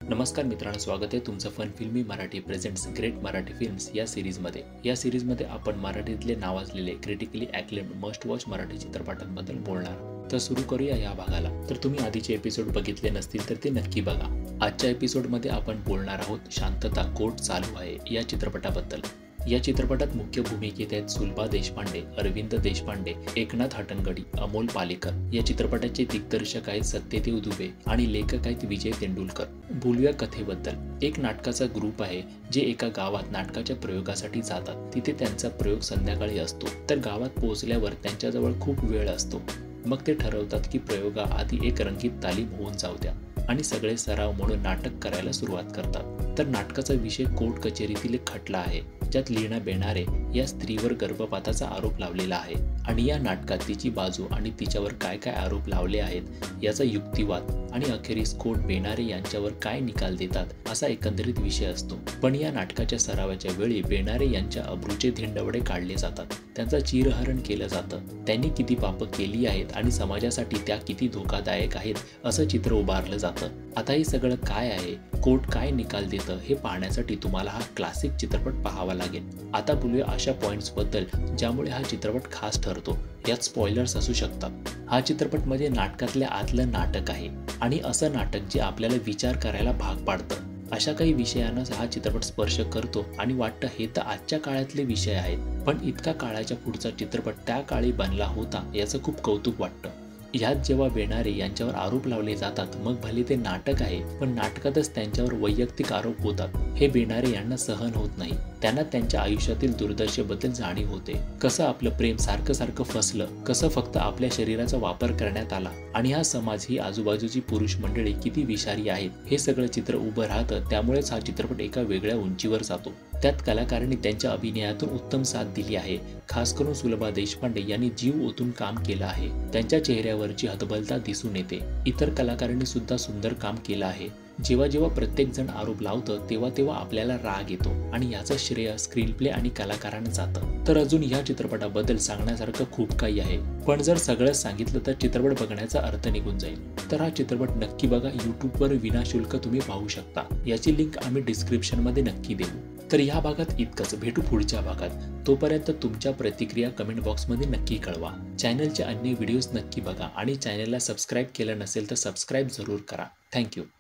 नमस्कार मित्रांनो, स्वागत आहे तुमचं fun filmy Marathi presents great Marathi films या सिरीजमध्ये. या सिरीजमध्ये आपण मराठीतले नावाजलेले critically acclaimed must watch Marathi चित्रपटांबद्दल बोलणार. तर सुरू करूया या भागाला. तर तुम्ही आधीचे एपिसोड बघितले नसतील तर ते नक्की बघा. आजच्या एपिसोडमध्ये आपण बोलणार आहोत शांतता कोर्ट चालू आहे या चित्रपटाबद्दल. या चित्रपटात मुख्य भूमिकेत आहेत सुलभा देशपांडे, अरविंद देशपांडे, एकनाथ हटंगडी, अमोल पालेकर. या चित्रपटाचे दिग्दर्शक आहेत सत्यदेव दुबे आणि लेखक आहेत विजय तेंडुलकर. बोलूया कथेबद्दल. एक नाटकाचा ग्रुप आहे जे एका गावात नाटकाच्या प्रयोगासाठी जातात. तिथे त्यांचा प्रयोग संध्याकाळी असतो. तर गावात पोहोचल्यावर त्यांच्याजवळ खूप वेळ असतो. मग ते ठरवतात की प्रयोगाआधी एक रंगीत तालीम होऊन जाऊ द्या आणि सगळे सराव म्हणून नाटक करायला सुरुवात करतात. तर नाटकाचा विषय कोर्ट कचेरीतील एक खटला आहे ज्यात लीना बेनारे या स्त्रीवर गर्भपाताचा आरोप लावलेला आहे आणि या नाटकात तिची बाजू आणि तिच्यावर काय काय आरोप लावले आहेत याचा युक्तिवाद आणि अखेरीस कोर्ट बेनारे यांच्यावर काय निकाल देतात असा एकंदरीत विषय असतो. पण या नाटकाच्या सरावाच्या वेळी बेनारे यांच्या अब्रूचे धिंडवडे काढले जातात. त्यांचं चिरहरण केलं जातं. त्यांनी किती पापं केली आहेत आणि समाजासाठी त्या किती धोकादायक आहेत असं चित्र उभारलं जातं. आता हे सगळं काय आहे, कोर्ट काय निकाल देतं हे पाहण्यासाठी तुम्हाला हा क्लासिक चित्रपट पाहावा लागेल. आता बोलूया अशा पॉइंट्सबद्दल ज्यामुळे हा चित्रपट खास ठरतो. यात स्पॉयलर्स असू शकतात. हा चित्रपट म्हणजे नाटकातल्या आतलं नाटक आहे आणि असं नाटक जे आपल्याला विचार करायला भाग पाडतं. अशा काही विषयांना हा चित्रपट स्पर्श करतो आणि वाटतं हे तर आजच्या काळातले विषय आहेत, पण इतका काळाच्या पुढचा चित्रपट त्या काळी बनला होता याचं खूप कौतुक वाटतं. ह्यात जेव्हा बेनारे यांच्यावर आरोप लावले जातात मग भले ते नाटक आहे पण नाटकातच त्यांच्यावर वैयक्तिक आरोप होतात. हे बेनारे यांना सहन होत नाही. त्यांना त्यांच्या आयुष्यातील दुर्दशेबद्दल जाणीव होते. कसं आपलं प्रेम सारखं सारखं फसलं, कसं फक्त आपल्या शरीराचा वापर करण्यात आला आणि हा समाज ही आजूबाजूची पुरुष मंडळी किती विषारी आहेत हे सगळं चित्र उभं राहतं. त्यामुळेच हा चित्रपट एका वेगळ्या उंचीवर जातो. त्यात कलाकारांनी त्यांच्या अभिनयातून उत्तम साथ दिली आहे. खास करून सुलभा देशपांडे यांनी जीव ओतून काम केलं आहे. त्यांच्या चेहऱ्यावरची हतबलता दिसून येते. इतर कलाकारांनी सुद्धा सुंदर काम केलं आहे. जेव्हा जेव्हा प्रत्येक जण आरोप लावतं तेव्हा तेव्हा आपल्याला राग येतो आणि याचं श्रेय स्क्रीन प्ले आणि कलाकारांना जातं. तर अजून या चित्रपटाबद्दल सांगण्यासारखं खूप काही आहे, पण जर सगळंच सांगितलं तर चित्रपट बघण्याचा अर्थ निघून जाईल. तर हा चित्रपट नक्की बघा. यूट्यूबवर विनाशुल्क तुम्ही पाहू शकता. याची लिंक आम्ही डिस्क्रिप्शनमध्ये नक्की देऊ. तर या भागात इतकंच. भेटू पुढच्या भागात. तोपर्यंत तुमच्या प्रतिक्रिया कमेंट बॉक्समध्ये नक्की कळवा. चॅनलचे अन्य व्हिडिओज नक्की बघा आणि चॅनलला सबस्क्राईब केलं नसेल तर सबस्क्राईब जरूर करा. थँक्यू.